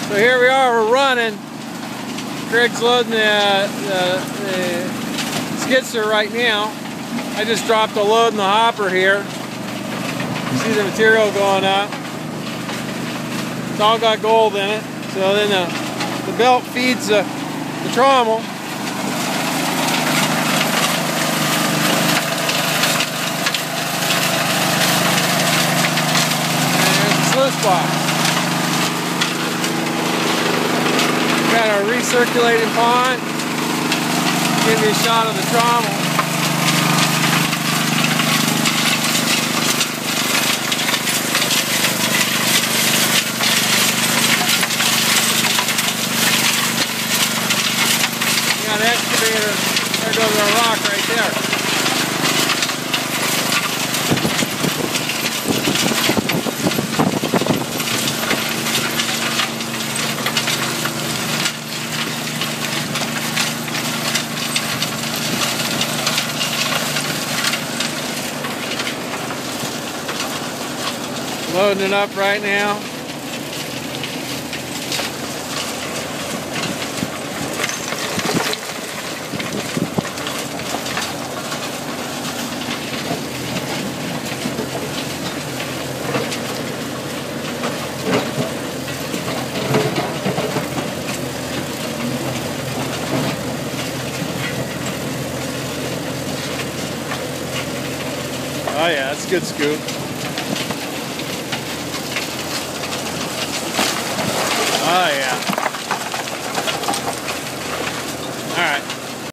So here we are, we're running. Craig's loading the skidster right now. I just dropped a load in the hopper here. You see the material going up. It's all got gold in it. So then the belt feeds the trommel. And there's the sluice box. Got our recirculating pond. Give me a shot of the trommel. Got an excavator. There goes our rock right there. Loading it up right now. Oh yeah, that's a good scoop.